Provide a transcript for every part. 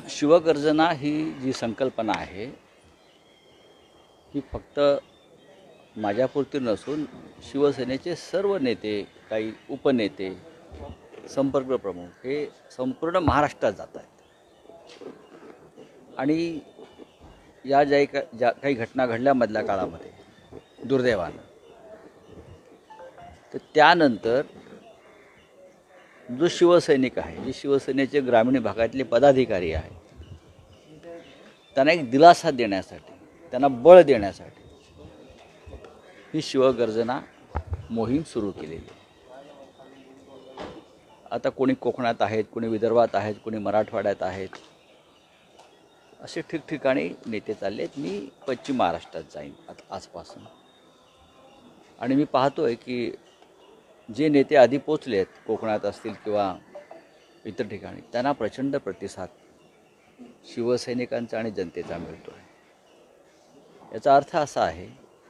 शिवगर्जना ही जी संकल्पना आहे ही फक्त माझ्यापुरती नसून शिवसेनेचे सर्व नेते, काही उपनेते, संपर्क प्रमुख हे संपूर्ण महाराष्ट्रात जात आहेत. आणि या ज्या काही घटना घडल्या मधल्या काळामध्ये दुर्दैवानं, तर त्यानंतर जो शिवसैनिक आहे, जे शिवसेनेचे ग्रामीण भागातले पदाधिकारी आहेत, त्यांना एक दिलासा देण्यासाठी, त्यांना बळ देण्यासाठी ही शिवगर्जना मोहीम सुरू केलेली आहे. आता कोणी कोकणात आहेत, कोणी विदर्भात आहेत, कोणी मराठवाड्यात आहेत, असे ठिकठिकाणी नेते चालले आहेत. मी पश्चिम महाराष्ट्रात जाईन आता आजपासून. आणि मी पाहतोय की जे नेते आधी पोचले आहेत, कोकणात असतील किंवा इतर ठिकाणी, त्यांना प्रचंड प्रतिसाद शिवसैनिकांचा आणि जनतेचा मिळतो आहे. याचा अर्थ असा आहे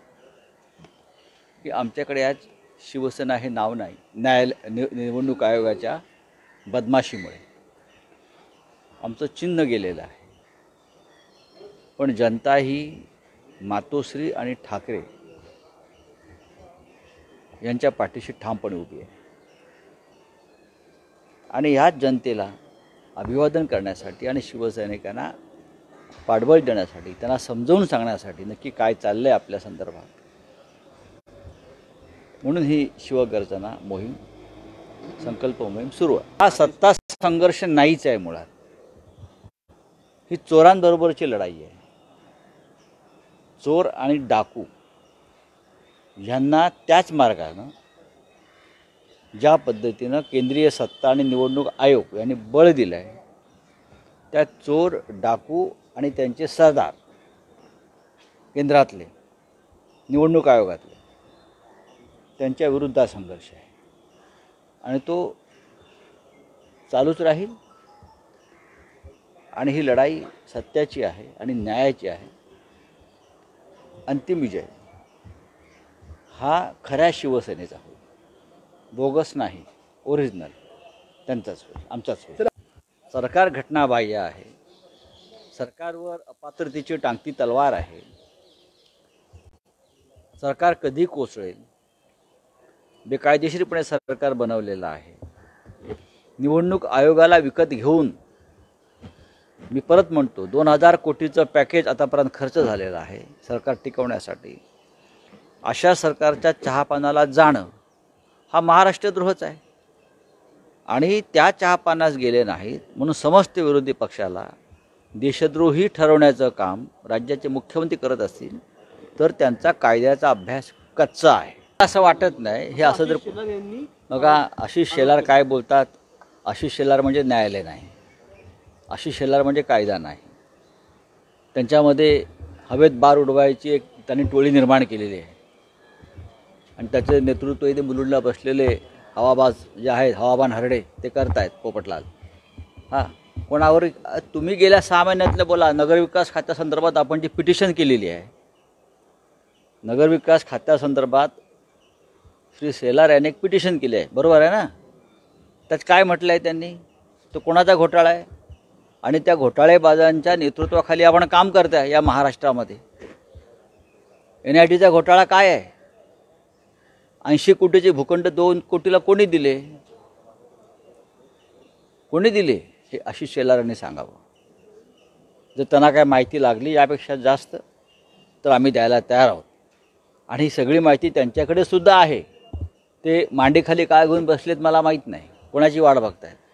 की आमच्याकडे आज शिवसेना हे नाव नाही, निवडणूक आयोगाच्या बदमाशीमुळे आमचं चिन्ह गेलेलं आहे. पण जनता ही मातोश्री आणि ठाकरे यांच्या पाठीशी ठामपणे उभी आहे. आणि ह्याच जनतेला अभिवादन करण्यासाठी आणि शिवसैनिकांना पाठबळ देण्यासाठी, त्यांना समजावून सांगण्यासाठी नक्की काय चाललं आहे आपल्या संदर्भात, म्हणून ही शिवगर्जना मोहीम, संकल्प मोहीम सुरू आहे. हा सत्ता संघर्ष नाहीच आहे. मुळात ही चोरांबरोबरची लढाई आहे. चोर आणि डाकू ह्यांना त्याच मार्गानं, ज्या पद्धतीनं केंद्रीय सत्ता आणि निवडणूक आयोग यांनी बळ दिलं आहे, त्या चोर, डाकू आणि त्यांचे सरदार केंद्रातले, निवडणूक आयोगातले, त्यांच्या विरुद्ध संघर्ष आहे. आणि तो चालूच राहील. आणि ही लढाई सत्याची आहे आणि न्यायाची आहे. अंतिम विजय हा खऱ्या शिवसेनेचा होईल, बोगस नाही, ओरिजिनल त्यांचाच होईल, आमचाच होईल. सरकार घटनाबाह्य आहे. सरकारवर अपात्रतेची टांगती तलवार आहे. सरकार कधी कोसळेल, बेकायदेशीरपणे सरकार बनवलेलं आहे. निवडणूक आयोगाला विकत घेऊन, मी परत म्हणतो, 2000 कोटीचं पॅकेज आतापर्यंत खर्च झालेला आहे सरकार टिकवण्यासाठी. अशा सरकारच्या चहापानाला जाणं हा महाराष्ट्रद्रोहच आहे. आणि त्या चहापानास गेले नाहीत म्हणून समस्त विरोधी पक्षाला देशद्रोही ठरवण्याचं काम राज्याचे मुख्यमंत्री करत असतील तर त्यांचा कायद्याचा अभ्यास कच्चा आहे असं वाटत नाही. हे असं जर बघा, आशिष शेलार काय बोलतात, आशिष शेलार म्हणजे न्यायालय नाही, आशिष शेलार म्हणजे कायदा नाही. त्यांच्यामध्ये हवेत बार उडवायची एक त्यांनी टोळी निर्माण केलेली आहे. आणि त्याचे नेतृत्व इथे मुलुंडला बसलेले हवाबाज जे आहेत, हवाबान हरडे, ते करतायत. पोपटलाल हां, कोणावर तुम्ही गेल्या 6 महिन्यातलं बोला. नगरविकास खात्यासंदर्भात आपण जी पिटिशन केलेली आहे, नगरविकास खात्यासंदर्भात श्री शेलार यांनी एक पिटिशन केली आहे, बरोबर आहे ना? त्यात काय म्हटलं आहे त्यांनी? तो कोणाचा घोटाळा आहे आणि त्या घोटाळेबाजांच्या नेतृत्वाखाली आपण काम करताय या महाराष्ट्रामध्ये. NITचा घोटाळा काय आहे? 80 कोटीचे भूखंड 2 कोटीला कोणी दिले? कोणी दिले हे आशिष शेलारांनी सांगावं. जर त्यांना काय माहिती लागली यापेक्षा जास्त तर आम्ही द्यायला तयार आहोत. आणि ही सगळी माहिती त्यांच्याकडे सुद्धा आहे. ते मांडीखाली काय घेऊन बसलेत मला माहीत नाही, कोणाची वाट बघतायत.